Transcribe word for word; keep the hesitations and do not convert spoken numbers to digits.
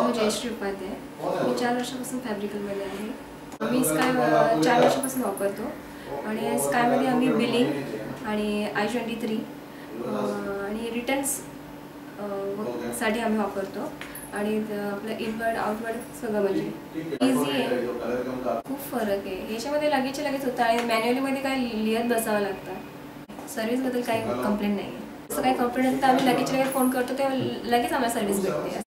मी जयश्री उपाध्याय. मी चार वर्षापासून फॅब्रिकलमध्ये आहे. मी स्काय चार वर्षापासून वापरतो आणि स्कायमध्ये आम्ही बिलिंग आणि आय ट्वेंटी थ्री आणि रिटर्न्स साठी आम्ही वापरतो आणि आपलं इनवर्ड आउटवर्ड सगळं म्हणजे इझी आहे. खूप फरक आहे. याच्यामध्ये लगेच लगेच होतं आणि मॅन्युअलीमध्ये काय लिहित बसावं लागतं. सर्व्हिसबद्दल काही कंप्लेंट नाही आहे. असं काही कंप्लेंट असेल तर आम्ही लगेच लगेच फोन करतो तेव्हा लगेच आम्हाला सर्व्हिस भेटते.